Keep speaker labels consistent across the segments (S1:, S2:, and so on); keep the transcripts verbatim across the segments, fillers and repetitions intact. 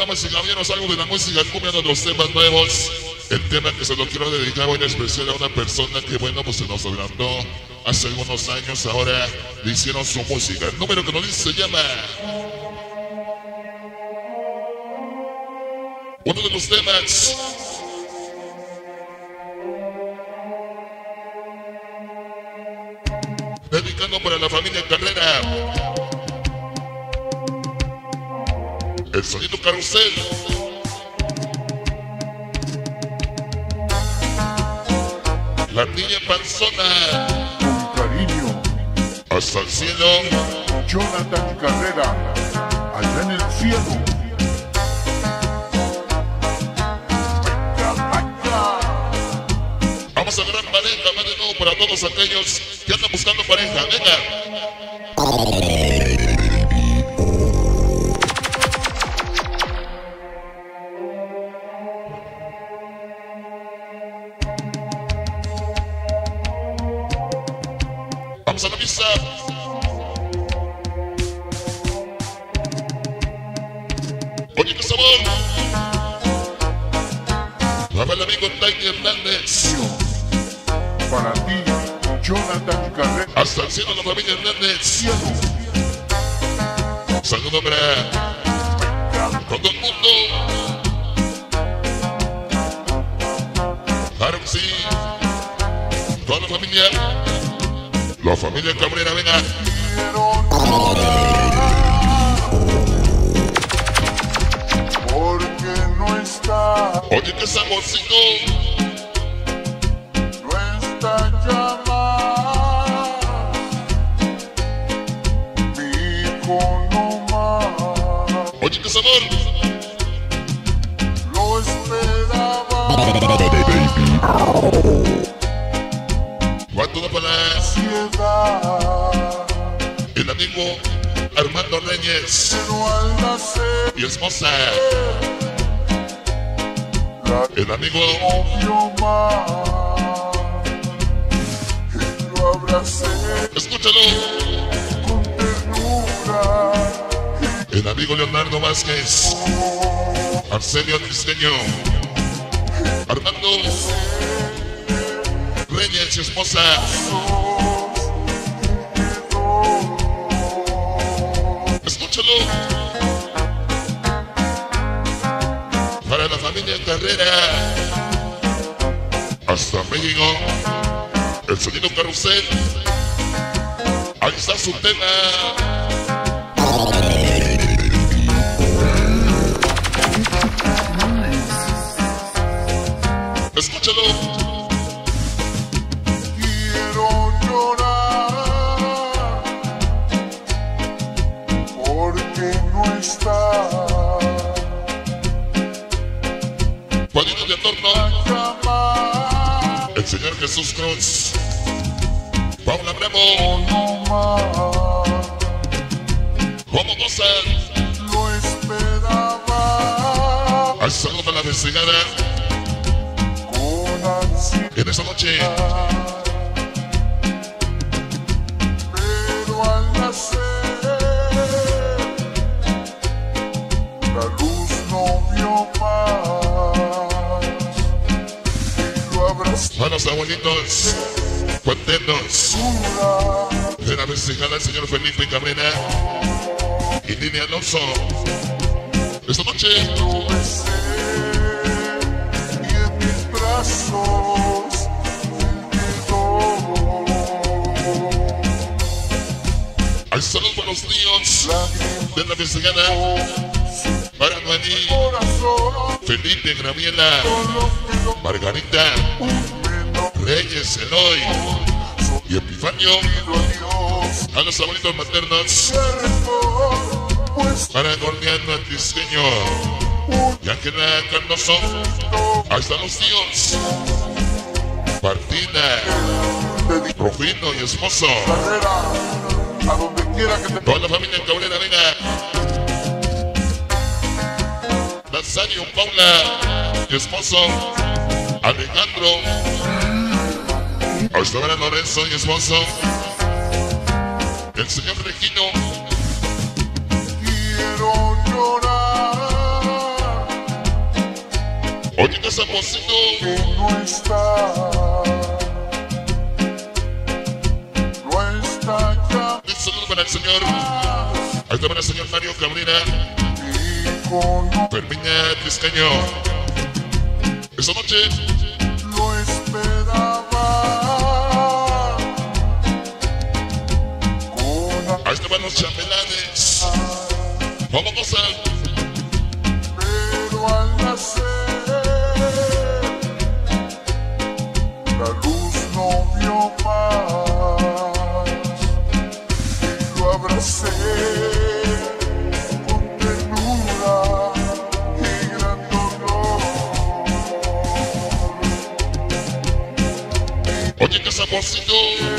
S1: damas y caballeros, algo de la música cumbia de los temas nuevos. El tema que se lo quiero dedicar hoy en especial a una persona que, bueno, pues se nos adelantó hace algunos años, ahora le hicieron su música. El número que nos dice se llama... Uno de los temas... dedicando para la familia Carrera. El sonido carrusel. La niña panzona.
S2: Con cariño.
S1: Hasta el cielo.
S2: Jonathan Carrera. Allá en el cielo.
S1: Vamos a gran pareja, más de nuevo para todos aquellos que andan buscando pareja. Venga. Vamos a la pista. Oye, qué sabor. Para el amigo Tiny Hernández.
S2: Para ti, Jonathan Carrera.
S1: Hasta el cielo, la familia Hernández.
S2: Cielo.
S1: Saludo para todo el mundo. Claro que sí. Toda la familia. La familia Cabrera, venga.
S2: Porque no está.
S1: Oye, qué saborcito.
S2: Nuestra llama. Mi hijo no más.
S1: Oye, qué sabor.
S2: Lo esperaba.
S1: ¿Cuánto da para la...
S2: Ciudad.
S1: el amigo Armando Reyes
S2: Pero al nacer.
S1: y esposa? El amigo
S2: Obvio más. Y lo abracé.
S1: Escúchalo.
S2: Con ternura.
S1: El amigo Leonardo Vázquez, Arsenio Tristeño, Armando Reyes y esposa. Escúchalo. Para la familia Carrera. Hasta México. El sonido carrusel. Ahí está su tema. Escúchalo.
S2: Quiero llorar porque no está.
S1: Juanito de Adorno.
S2: Jamás.
S1: El señor Jesús Cruz. Paula Bravo.
S2: No más.
S1: ¿Cómo gozan?
S2: Lo esperaba.
S1: Al saludo de la investigada.
S2: Con ansiedad.
S1: En esta noche.
S2: Pero al nacer la luz no vio más y lo abrazó.
S1: Manos abuelitos. Contentos. De la investigada el señor Felipe Cabrera. Y Lini Alonso. Esta noche.
S2: Lo besé y en mis brazos quedó.
S1: Hay saludos para los niños de la investigada. Para Noení,
S2: Corazón
S1: Felipe, Graviela, Margarita, Reyes, Eloy y Epifanio. A los abuelitos maternos. Para Gordiano Antiseño y Ángela Cardoso. Ahí están los tíos. Martina, Rufino y esposo.
S2: a donde quiera que te.
S1: Toda la familia Cabrera, venga. Nazario, Paula y esposo Alejandro. Ahí está Lorenzo y esposo el señor Regino.
S2: Quiero llorar
S1: Oye, que Saposito
S2: que no está, no está ya
S1: un saludo para el señor. Ahí está para el señor Mario Cabrera,
S2: y con
S1: Fermina Triscaño. Esta noche
S2: lo esperaba. Con
S1: ahí estaban los chambelanes. Vamos a gozar.
S2: pero al nacer la luz no vio más y lo abracé con ternura y gran dolor.
S1: Oye, que Saposito.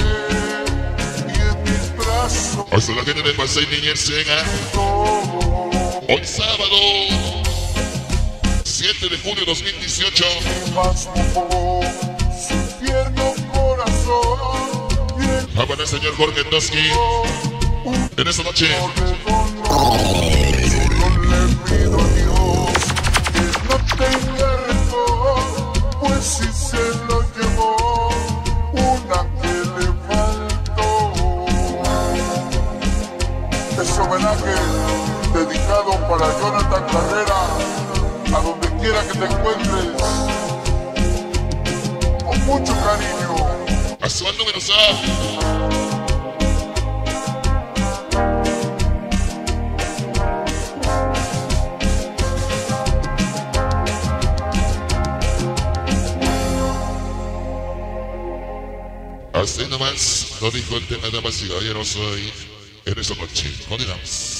S2: Y en mis brazos
S1: Ahí está la gente de Pasay Niñez llega.
S2: todo
S1: Hoy sábado siete de junio de dos mil dieciocho.
S2: más mojó su tierno corazón y el
S1: Va para el señor Jorge Toski en esta noche.
S2: Solo le pido a Dios que no tenga rencor, pues si se lo llevó una que le faltó. Este homenaje dedicado para Jonathan Carrera, a donde quiera que te encuentres, con mucho cariño.
S1: A su número A. Así nomás lo dijo el tema, damas y caballeros, hoy en esta noche. Continuamos.